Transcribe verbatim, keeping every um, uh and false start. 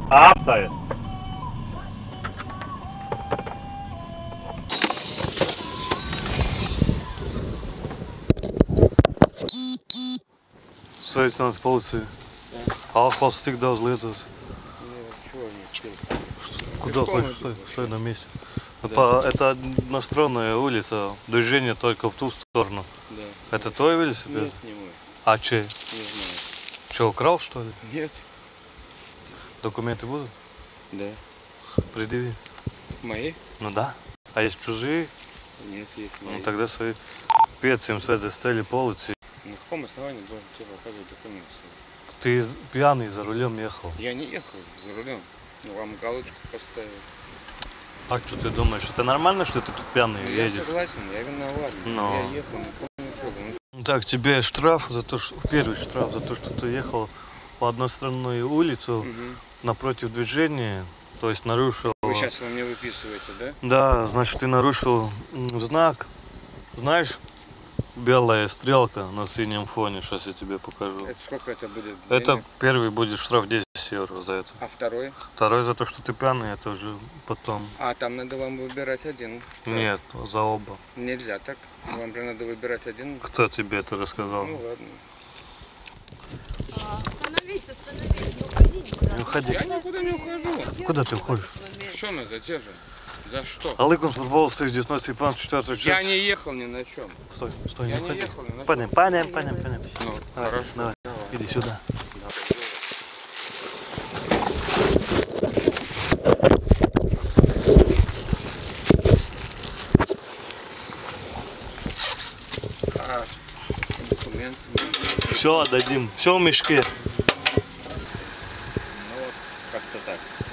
Apstājies! Sveicināts policija. Alkohols tik daudz lietots. Куда хочешь? Стой, стой на месте. Да. По, это односторонняя улица, движение только в ту сторону. Да. Это твой велосипед? Нет, не мой. А чей? Не знаю. Че, украл что ли? Нет. Документы будут? Да. Предъяви. Мои? Ну да. А есть чужие? Нет, есть мои. Ну тогда свои. Пец им с этой стели полиции. На каком основании должен тебе показывать документы? Ты пьяный за рулем ехал. Я не ехал за рулем. Вам галочку поставил. А что ты думаешь, это нормально, что ты тут пьяный ну, едешь? Я согласен, я виноват. Но... Я ехал, никого не трогал. Так, тебе штраф за то, что первый штраф за то, что ты ехал по одностороннюю улицу угу. напротив движения, то есть нарушил. Вы сейчас во мне выписываете, да? Да, значит, ты нарушил знак. Знаешь, белая стрелка на синем фоне. Сейчас я тебе покажу. Это сколько это будет? Это денег? первый будет штраф десять евро за это. А второй? Второй за то, что ты пьяный, это уже потом. А там надо вам выбирать один. Нет, за оба. Нельзя так. Вам же надо выбирать один. Кто тебе это рассказал? Ну ладно. Остановись, остановись, не уходи никуда. Не уходи. Я никуда не ухожу. Куда ты уходишь? Что мы задержим? За что? Алыкун футбол стоит девятнадцатый пан, четвертый час. Я не ехал ни на чем. Стой, стой, Я не не уходи. ехал ни на чем. Понятно, понятно, понятно, понятно. Ну, давай, хорошо. Давай. Давай. Иди сюда. А, документы. Все отдадим, все в мешке. Ну вот, как-то так.